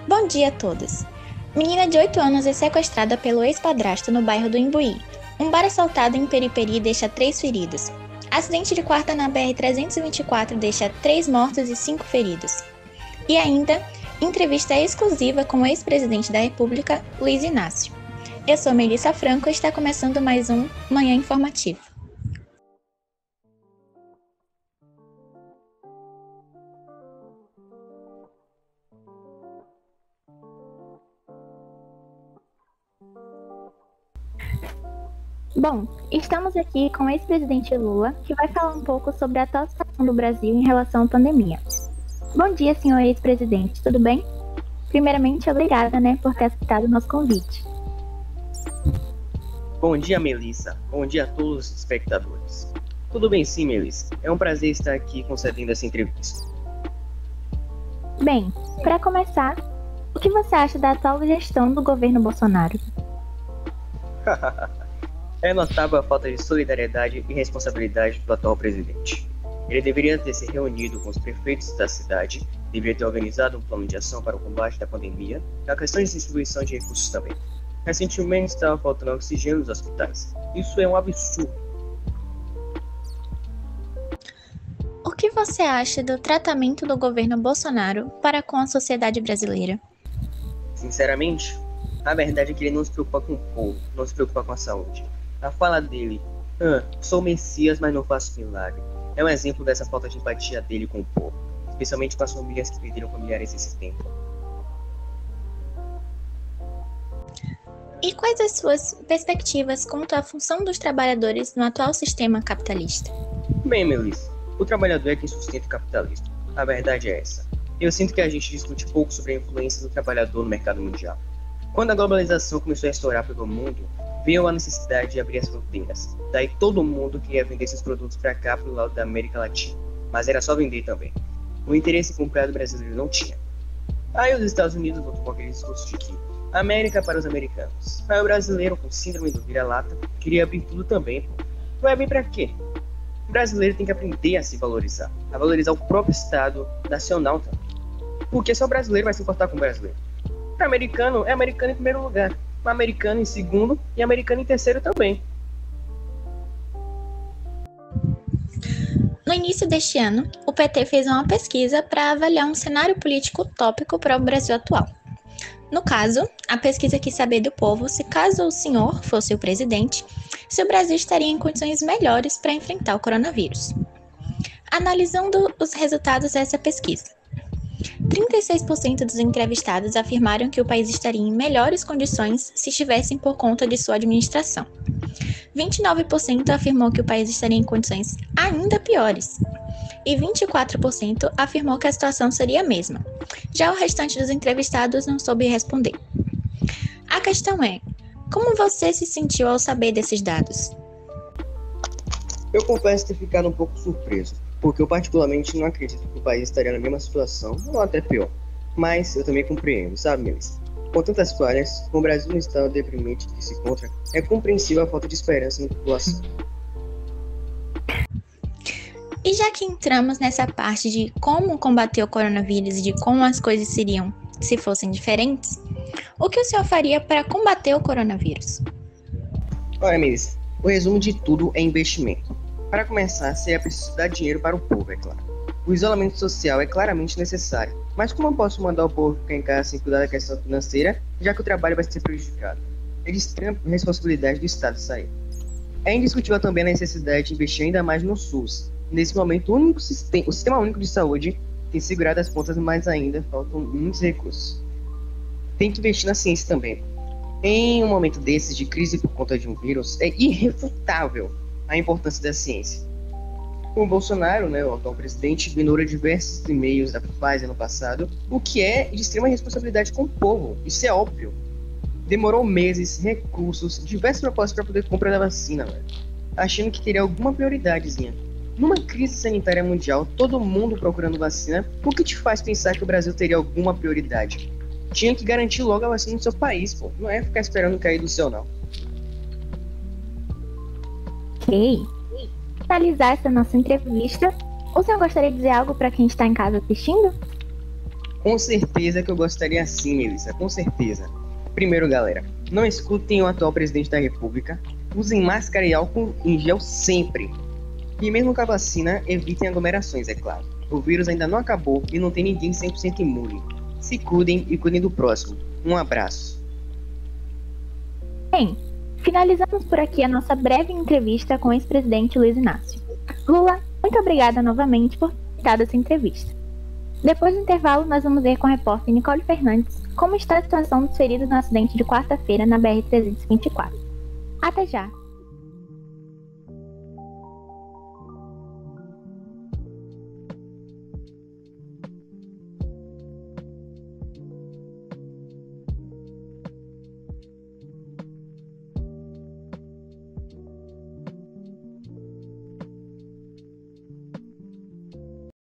Bom dia a todos. Menina de 8 anos é sequestrada pelo ex-padrasto no bairro do Imbuí. Um bar assaltado em Periperi deixa 3 feridos. Acidente de quarta na BR-324 deixa 3 mortos e 5 feridos. E ainda, entrevista exclusiva com o ex-presidente da República, Luiz Inácio. Eu sou Melissa Franco e está começando mais um Manhã Informativo. Bom, estamos aqui com o ex-presidente Lula, que vai falar um pouco sobre a atual situação do Brasil em relação à pandemia. Bom dia, senhor ex-presidente, tudo bem? Primeiramente, obrigada, por ter aceitado o nosso convite. Bom dia, Melissa. Bom dia a todos os espectadores. Tudo bem sim, Melissa. É um prazer estar aqui concedendo essa entrevista. Bem, para começar, o que você acha da atual gestão do governo Bolsonaro? É notável a falta de solidariedade e responsabilidade do atual presidente. Ele deveria ter se reunido com os prefeitos da cidade, deveria ter organizado um plano de ação para o combate da pandemia e a questão de distribuição de recursos também. Recentemente estava faltando oxigênio nos hospitais. Isso é um absurdo. O que você acha do tratamento do governo Bolsonaro para com a sociedade brasileira? Sinceramente, a verdade é que ele não se preocupa com o povo, não se preocupa com a saúde. A fala dele, sou Messias, mas não faço milagre, é um exemplo dessa falta de empatia dele com o povo, especialmente com as famílias que perderam familiares esse tempo. E quais as suas perspectivas quanto à função dos trabalhadores no atual sistema capitalista? Bem, Melissa, o trabalhador é quem sustenta o capitalismo. A verdade é essa. Eu sinto que a gente discute pouco sobre a influência do trabalhador no mercado mundial. Quando a globalização começou a estourar pelo mundo, veio a necessidade de abrir as fronteiras. Daí todo mundo queria vender seus produtos para cá, pro lado da América Latina. Mas era só vender também. O interesse comprado brasileiro não tinha. Aí os Estados Unidos voltou com aquele discurso de que América para os americanos. Aí o brasileiro, com síndrome do vira-lata, queria abrir tudo também, pô. Vai abrir pra quê? O brasileiro tem que aprender a se valorizar. A valorizar o próprio Estado nacional também. Porque só o brasileiro vai se importar com o brasileiro. Para americano, é americano em primeiro lugar. Americano em segundo e americano em terceiro também. No início deste ano, o PT fez uma pesquisa para avaliar um cenário político utópico para o Brasil atual. No caso, a pesquisa quis saber do povo se, caso o senhor fosse o presidente, se o Brasil estaria em condições melhores para enfrentar o coronavírus. Analisando os resultados dessa pesquisa, 36% dos entrevistados afirmaram que o país estaria em melhores condições se estivessem por conta de sua administração. 29% afirmou que o país estaria em condições ainda piores. E 24% afirmou que a situação seria a mesma. Já o restante dos entrevistados não soube responder. A questão é, como você se sentiu ao saber desses dados? Eu confesso ter ficado um pouco surpreso, porque eu particularmente não acredito que o país estaria na mesma situação, ou até pior. Mas eu também compreendo, sabe, Melissa? Com tantas falhas, com o Brasil no estado deprimente que se encontra, é compreensível a falta de esperança na população. E já que entramos nessa parte de como combater o coronavírus e de como as coisas seriam se fossem diferentes, o que o senhor faria para combater o coronavírus? Olha, Melissa, o resumo de tudo é investimento. Para começar, seria preciso dar dinheiro para o povo, é claro. O isolamento social é claramente necessário, mas como eu posso mandar o povo ficar em casa sem cuidar da questão financeira, já que o trabalho vai ser prejudicado? É de extrema responsabilidade do Estado sair. É indiscutível também a necessidade de investir ainda mais no SUS. Nesse momento, o Sistema Único de Saúde tem segurado as pontas, mas ainda faltam muitos recursos. Tem que investir na ciência também. Em um momento desses de crise por conta de um vírus, é irrefutável a importância da ciência. O Bolsonaro, o atual presidente, ignorou diversos e-mails da Pfizer no passado, o que é de extrema responsabilidade com o povo. Isso é óbvio. Demorou meses, recursos, diversas propostas para poder comprar a vacina, achando que teria alguma prioridadezinha. Numa crise sanitária mundial, todo mundo procurando vacina, o que te faz pensar que o Brasil teria alguma prioridade? Tinha que garantir logo a vacina no seu país, pô. Não é ficar esperando cair do céu, não. Ok. Para finalizar essa nossa entrevista, o senhor gostaria de dizer algo para quem está em casa assistindo? Com certeza que eu gostaria sim, Melissa, com certeza. Primeiro, galera, não escutem o atual presidente da República. Usem máscara e álcool em gel sempre. E mesmo com a vacina, evitem aglomerações, é claro. O vírus ainda não acabou e não tem ninguém 100% imune. Se cuidem e cuidem do próximo. Um abraço. Bem, finalizamos por aqui a nossa breve entrevista com o ex-presidente Luiz Inácio. Lula, muito obrigada novamente por ter dado essa entrevista. Depois do intervalo, nós vamos ver com a repórter Nicole Fernandes como está a situação dos feridos no acidente de quarta-feira na BR-324. Até já!